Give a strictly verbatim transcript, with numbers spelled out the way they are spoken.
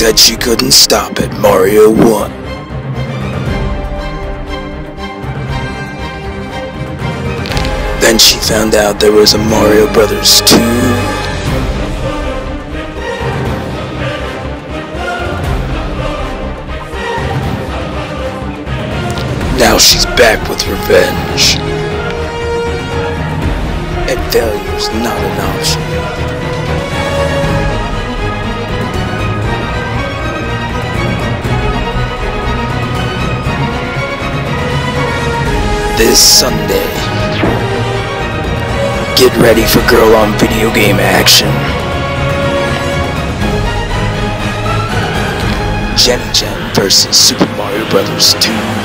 said she couldn't stop at Mario one. Then she found out there was a Mario Brothers two. Now she's back with revenge. And failure's not an option. This Sunday, get ready for girl on video game action. Jenny Jen versus Super Mario Brothers two.